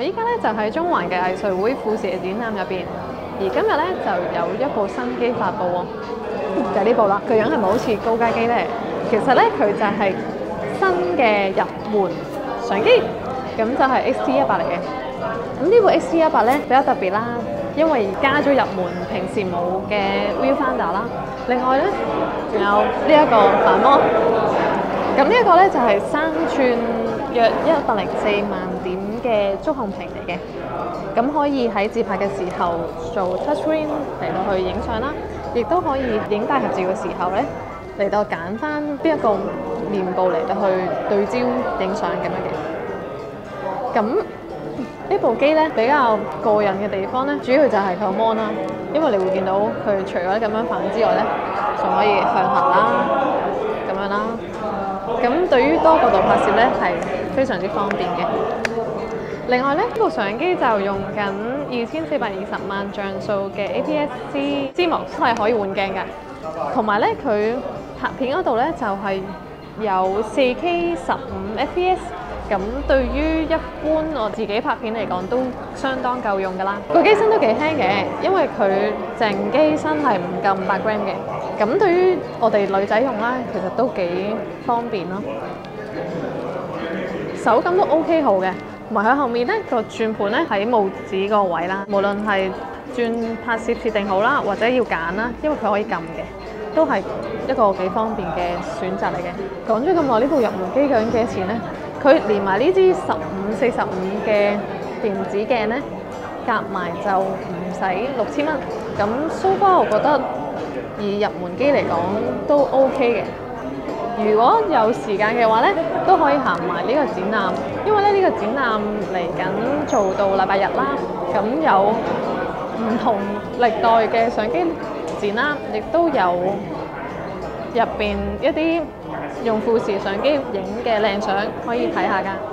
依家咧就喺中環嘅藝術會富士嘅展覽入邊，而今日咧就有一部新機發布喎，就係呢部啦。個樣係咪好似高階機咧？其實咧佢就係新嘅入門相機，咁就係 XT100嚟嘅。咁呢部 XT100咧比較特別啦，因為加咗入門平時冇嘅 viewfinder 啦。另外咧仲有呢一個反芒。咁呢一個咧就係3寸約104萬點嘅觸控屏嚟嘅，咁可以喺自拍嘅時候做 touchscreen 嚟到去影相啦，亦都可以影大合照嘅時候咧嚟到揀翻邊一個面部嚟到去對焦影相咁樣嘅。咁呢部機咧比較過癮嘅地方咧，主要就係佢個 mon 啦，因為你會見到佢除咗咁樣反之外咧，仲可以向下啦，咁樣啦。咁對於多角度拍攝咧係非常之方便嘅。另外咧，呢部相機就用緊2420萬像素嘅 APS-C CMOS，係可以換鏡嘅。同埋咧，佢拍片嗰度咧就係有 4K 15fps。咁對於一般我自己拍片嚟講都相當夠用㗎啦。個機身都幾輕嘅，因為佢淨機身係唔夠500 gram 嘅。咁對於我哋女仔用啦，其實都幾方便咯。手感都 OK 好嘅，同埋佢後面咧個轉盤咧喺拇指個位啦，無論係轉拍攝設定好啦，或者要揀啦，因為佢可以撳嘅，都係一個幾方便嘅選擇嚟嘅。講咗咁耐，呢部入門機究竟幾多錢咧？佢連埋呢支15-45嘅電子鏡咧，夾埋就唔使6000蚊。咁 so far 我覺得以入門機嚟講都 OK 嘅。如果有時間嘅話咧，都可以行埋呢個展覽，因為咧呢個展覽嚟緊做到禮拜日啦。咁有唔同歷代嘅相機展啦，亦都有入邊一啲用富士相機影嘅靚相可以睇下㗎。